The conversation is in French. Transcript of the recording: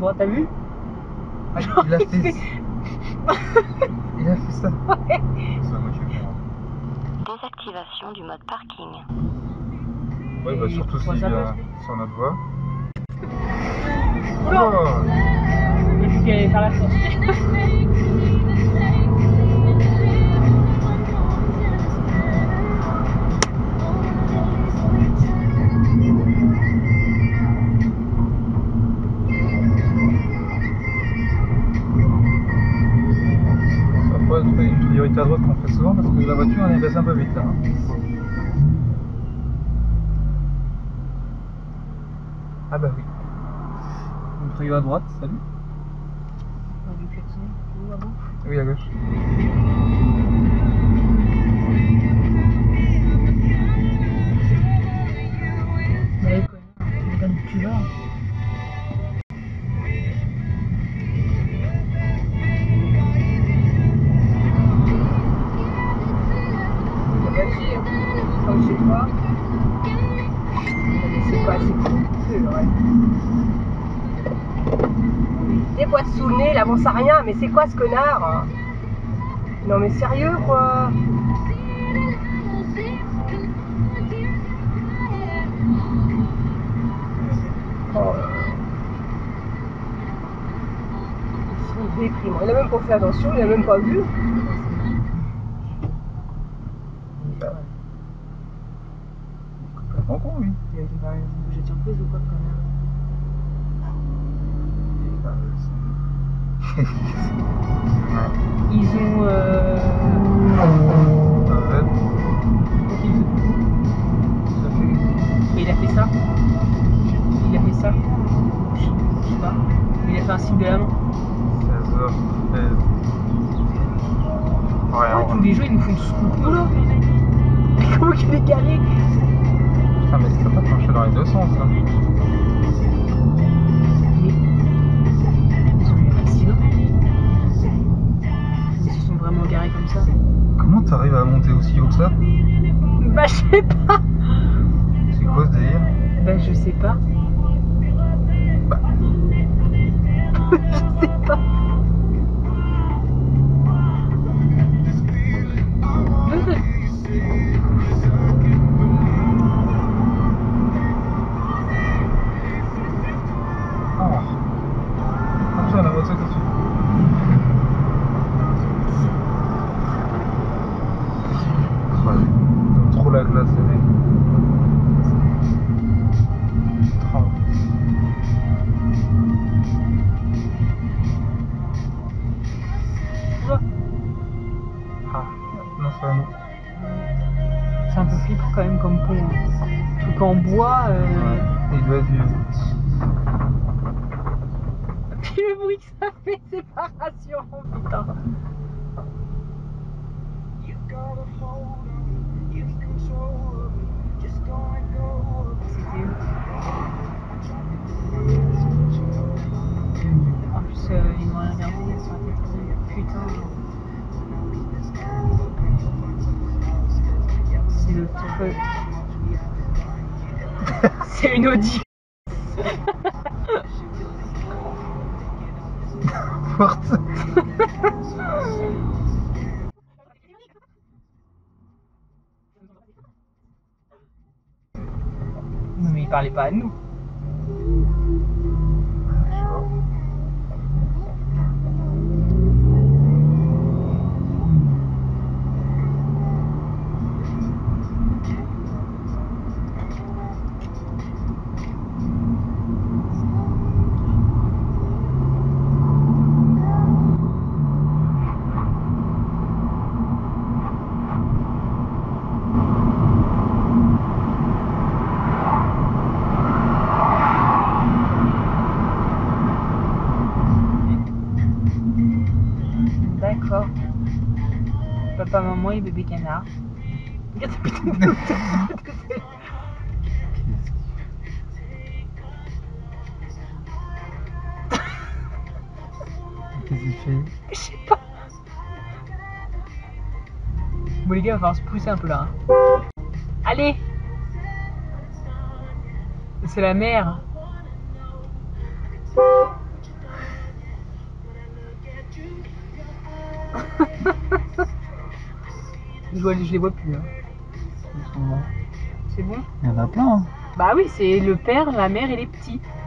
droit, t'as vu? Ah, il a fait... Il a fait ça. Ouais. Ça, moi, je suis bien. Désactivation du mode parking. Ouais, bah, surtout s'il vient sur notre voie. Oula. Oh. J'ai vu qu'elle allait faire la course. Ça va pas être une priorité à droite qu'on fait souvent parce que la voiture elle baisse un peu vite là. Ah bah oui. Une priorité à droite, salut. Du klaxon, où à gauche? Oui, à gauche. Ouais, connard, tu regardes où tu vas. Comme chez toi. Mais c'est pas assez cool, ouais. Des boîtes sous le nez, il avance à rien, mais c'est quoi ce connard? Non mais sérieux quoi? Oh là là. Ils sont déprimants. Il a même pas fait attention, il a même pas vu. Complètement con lui. Il a bougé de surprise ou quoi, le connard? Ils ont Mais il a fait ça. Il a fait ça. Je sais pas. Il a fait un signe de la main. 16h13. Ouais, tous les jeux ils nous font tous coucou là. Comment qu'il est garé? Putain mais ça va pas pencher dans les deux sens là. Ils ont eu un accident. Ils se sont vraiment garés comme ça. Comment t'arrives à monter aussi haut que ça? Bah je sais pas. C'est quoi ce délire? Bah je sais pas. Bah. Je sais pas. Oh. Attention la voiture dessus. Ouais. Ils ont trop la glace les mecs. Trop. Oula. Ah, non c'est un autre. C'est un peu flippant quand même comme pont. Hein. Truc en bois. Ouais. Il doit être vieux. Puis le bruit que ça fait, c'est pas rassurant, putain. C'était eux. En plus, ils m'ont regardé sur la tête. Putain. C'est le truc. C'est une Audi. Forte. Non mais il parlait pas à nous. D'accord. Papa, maman et bébé canard. Regarde cette putain de Qu'est-ce qu'il fait? Je sais pas. Bon les gars, il va falloir se pousser un peu là. Hein. Allez. C'est la mer. je les vois plus. Hein. Ils sont là. C'est bon? Il y en a plein. Hein. Bah oui, c'est le père, la mère et les petits.